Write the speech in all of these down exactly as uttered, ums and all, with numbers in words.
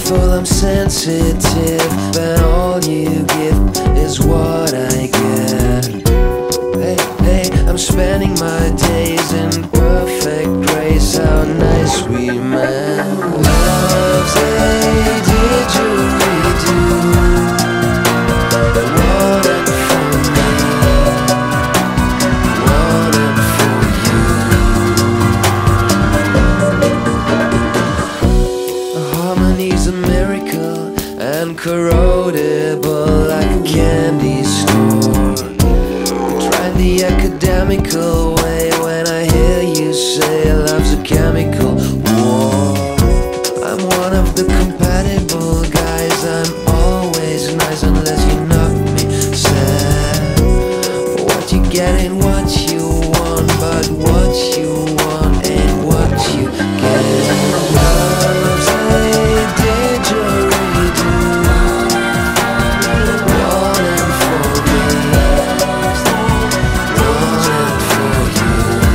beautiful, I'm sensitive, and all you give is what I get. Hey, hey, I'm spending my days in perfect grace. How nice we met. Love's a didgeridoo, wanted for me, wanted for you. The harmony's a miracle and corrodable like a candy store. Trying the academical way when I hear you say love's a chemical war. I'm one of the compatible guys. I'm always nice unless you knock me sad. What you get ain't what you want, but what you want ain't what you get. Love's a didgeridoo, wanted for me, wanted for you.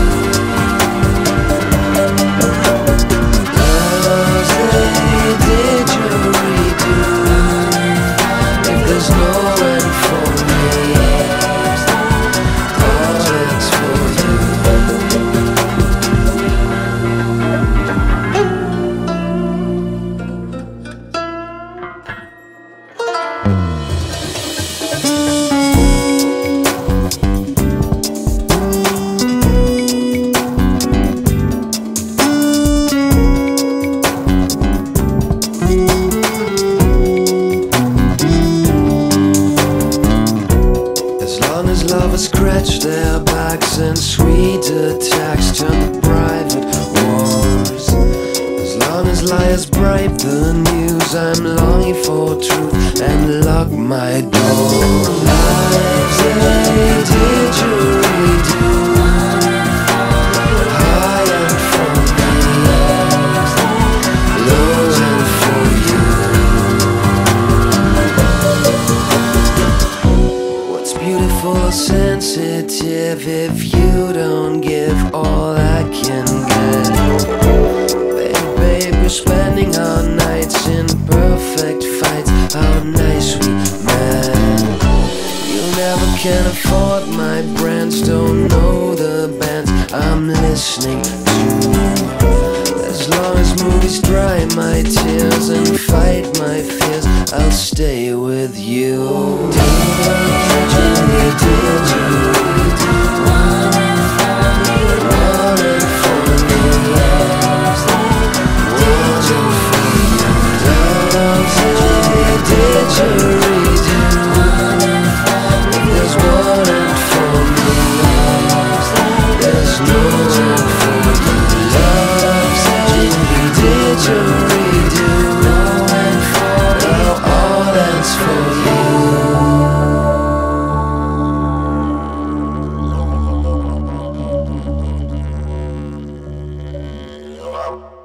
Love's a didgeridoo, if there's no end for me, all it's for you. As long as lovers scratch their backs and sweet attacks turn to private wars. As long as liars bribe the news, I'm longing for truth and lock my door. Life's a didgeridoo, high and for me, low and for you. What's beautiful or sensitive if you don't give all I can get? Baby, baby, we're spending our nights in perfect fights. How nice we met. You never can afford my brands, don't know the bands I'm listening to. As long as movies dry my tears and fight my fears, I'll stay with you. Wow.